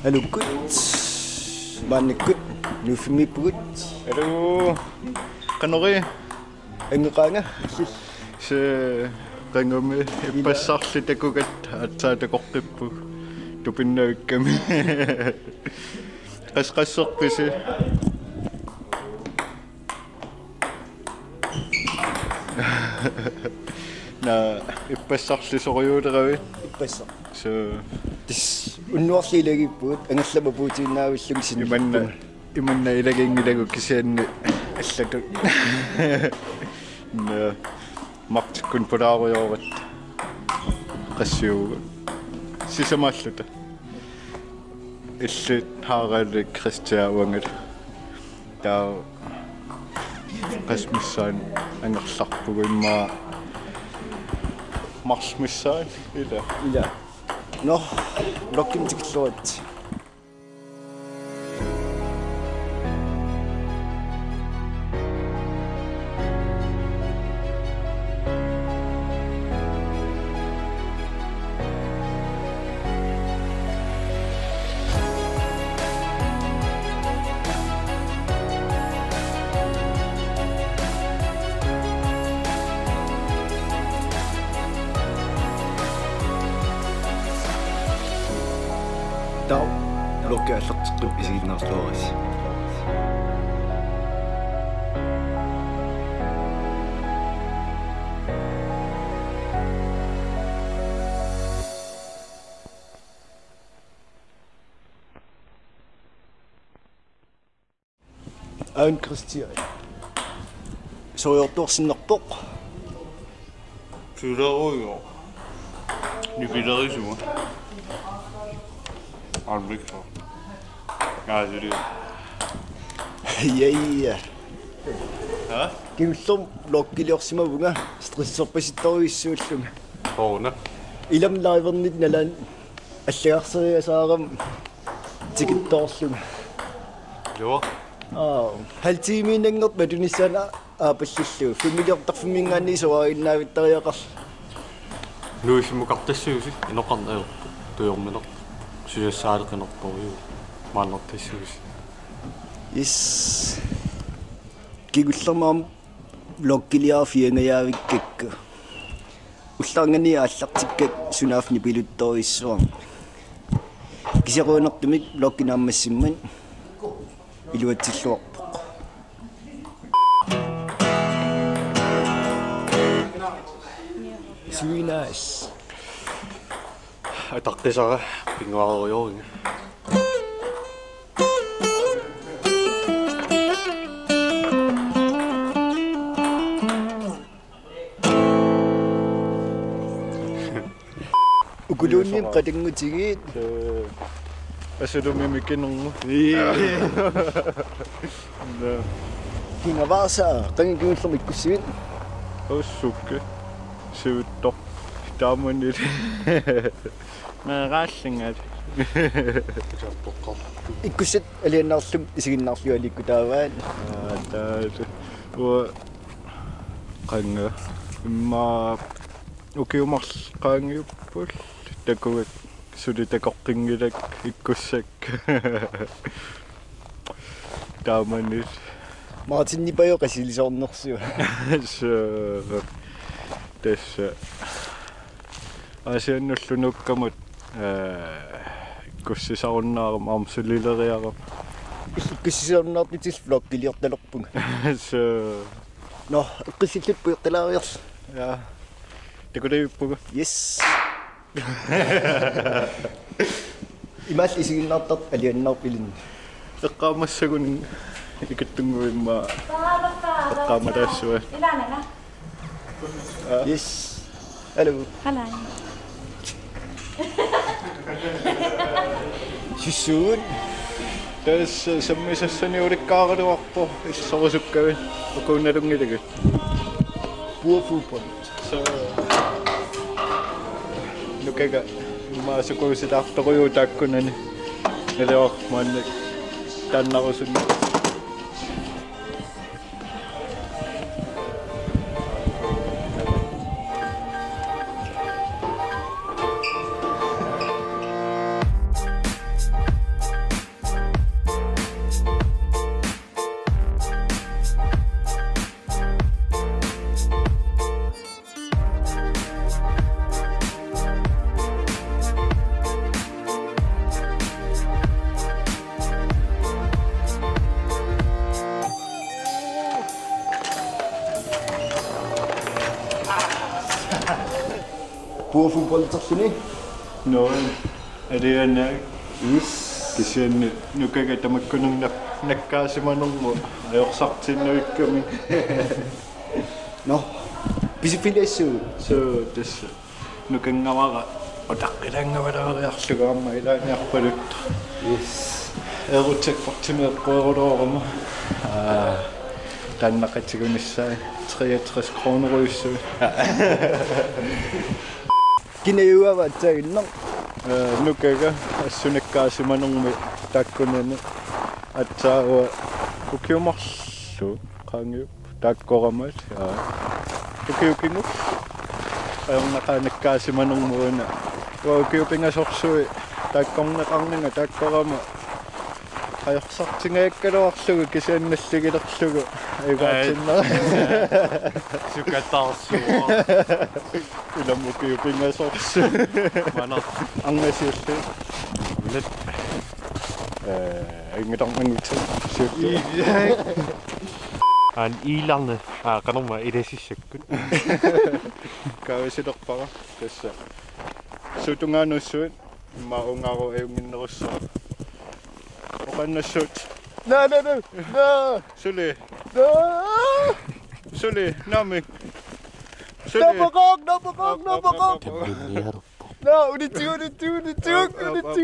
Ilagalugit. Mannikut. Nufimiput. Hallo. Kanori. Angqanga. Se qangami ippassarlitakugat atsaatakoqqippu tupinnavikkami. Qasqasserpisi. Na ippassarlisoriuuteravi. Ippassa. So Tis unnuarliilagippuut angallapapuutiinnaavillum sin. Imanna ilagingilagu kisianni allatut. Na martikkun pulaarujoorat qassiuga sisamaalluta illit haaraallik Kristian taa qasmissaan angerlarpugu immaa marsmissaan ila No, lokkim tikilluat. Tau lokkeallerteqqup isiginnerluaris. Kristian. Soortorsinnerpoq. Tulerujo. Nipilerisuma. Albrigtso. Ja, det er Ja. Ja? Kiullum lokkiliorsimavunga stressorpasittoriissuullunga. Hårene. Ilam laivernit nalan аллагарсериасаарам тикиттоорлуга. Jo. Халтиминангерт матунissana аапаллиллуг фимилиортарфимингаанни суаиннаавиттариақар. Nuissimmuqartassuusi inoqarnaeru tuyormineq suyassaaaleqanerporu maannertassuusi. Yes. Kigullermaam lokkiliarfiangayaavikkakku. Ullarngani aallartikkak sunaafni piluttoriissuam. Kisiquunertumik lokkinaammassimman iluatsilluarpoq. It's really nice. Ataqtisara pinguarujorunga. Ukuluunnim Qatanngutigiit. Asudumimikinnernu. Kingavarsa qangikiullerm ikkussivit. Ussukke. Sivuttor. Taamunit. Maaraallingat. Ikkussit aliannarlum isiginnaarlualikku taavaan. Taatu. Qanga imma ukiumarl qaangiuppul takugat sulitakoqqingilak ikkussak. Taamunit. Martinnipajo qasilisornersuga. Så tässä asiannullunuukkamut kussisarunnaarам armsulileriarам Ikkussisornernitil vloggiliortalerpunga. så No, qissillippuiqqilaariarl. ja takuliuppuga Yes. Imal isiginnaartart aliannarpilin. eqqaamassagun ikattunguimma eqqaamataassua Yes. Hello. Hallå. Sissuun. tässä semmoisessani uudikkaaratuarpo issorusukkavi ukunalungilagut Burfubon. så nukaga maasukuusitaartoruyuutaakkunani naliormaannak tannarusunni Bordfodbold-terluni. No, aliana. Yes. Kristian nukaga tamakkunung nakkaasimanungu ajorsartinnuikkami. No. Pisipiliassuut. So tässä nukangavara otaqqilangavalaariarlugaamma ilaaniarpalut. Yes. Erutakkortimeeqqueruloorama. Tannaqatigunissai 63 kroneruissu. Kineuava taaginner. Nukaga assunakkaasimanungmi takkunani atsaava kukiumarlu qaangiup takkoramat ukiukingu ayornaqaanakkaasimanungmuuna ukiupingasorsui takkorneqarninga takkorama ajorsartingaakkaluarlugu kisiannalligilerlugu ayugaatinnera Qatanngutigiit. ilamukiupingasorsu Manat. angasiullu Net. Ingetormangutsa An ilanne. Qanorma idasissakkut. kaavisilerpara tassa sutungaanussuut maungaru ayunginnerussa oqannassut No. suli No. suli nami Napakok. Temminniaruppu. No, unitsug.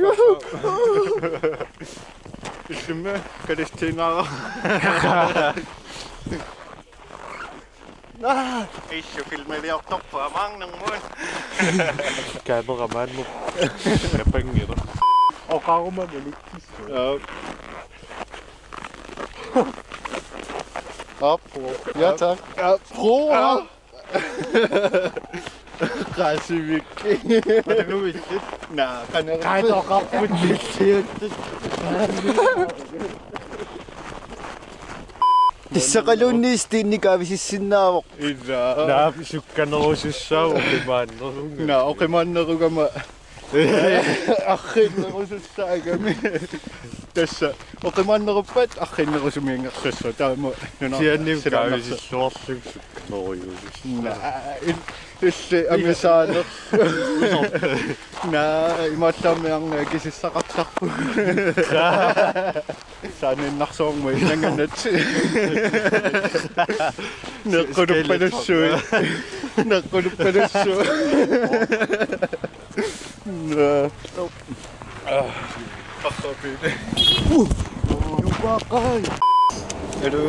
Issumme kalistiinara issu filmeliortorpaa maangnermuun Kameramannu. Kapangera. Oqaruma malukkissu. Ja, tak. Pro. Qasivikki Qatanngutigiit. naa qanera Qaitoqarput lissiut. Tissaqaluunni Steen kaavisissinnaaroq. illa Naap sukkanerusussaau oqimaannerunga. naa oqimaannerugama арриннерусуссаагами тасса оқимааннеруппат арриннерусумиангерллассо таама нуна Siannim kaavissluorlug sukkanerujuus. илли амисаанер наа имааллаамиарнаа кисиссақартарпу сааниннарсоорма иланганат неққулуппалуссуи Pakkaapille. Nupaqai. Hello.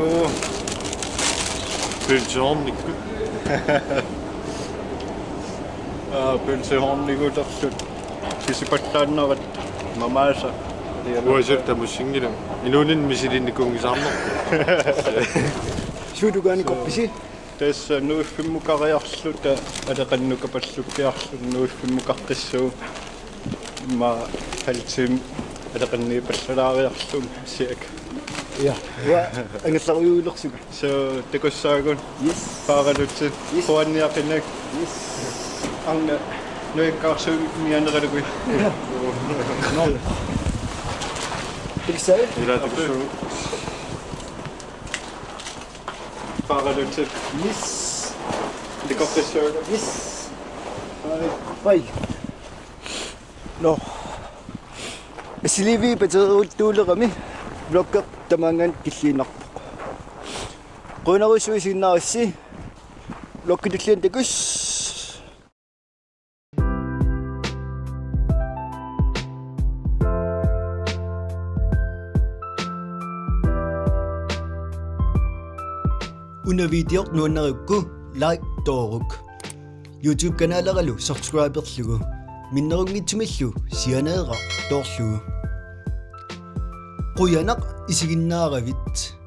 Pølsehornikku. Pølsehornikutarlut. Kisipattaannerat mamaasa. Uasuktamussingilum. Inunin misilinnikungisarner. Suutugaanikorpisi. Tässä nuiffimukariarluta aleqannukapallukkiarlut nuiffimmuqaqqissuu ma haltim aleqanniipallalaariarlun siak. Ja. Angallarujuulersuga. So tekussaagun. Yes. Paaralutsit. Yes. Puanniaqinnak. Yes. Anna nuikkaarsuun mianeralugui. No. Tilsai. Ilagalugit. Paaralutsit. Yes. Tekussaagun. Yes. Pai. No. Silivi pateruuttuulerami blokker tamangan killiinarpo. Qunarusuisinnaarissi blokkitullian takus. Una videoq nuannarukku like tooruk. YouTube kanaaleralu subscriberlugu. Minnerungitsumillu sianeera toorlugu. Quyanaq isiginnaaravit.